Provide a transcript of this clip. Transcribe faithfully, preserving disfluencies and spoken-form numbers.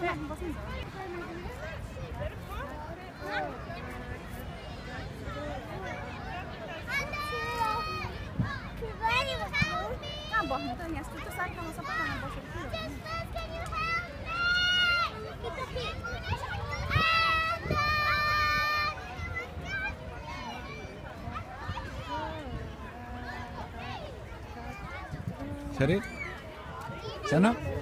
कहाँ बस्नु त यहाँ त्यो साइडमा सबैजना बसेको थियो Sorry? Sana?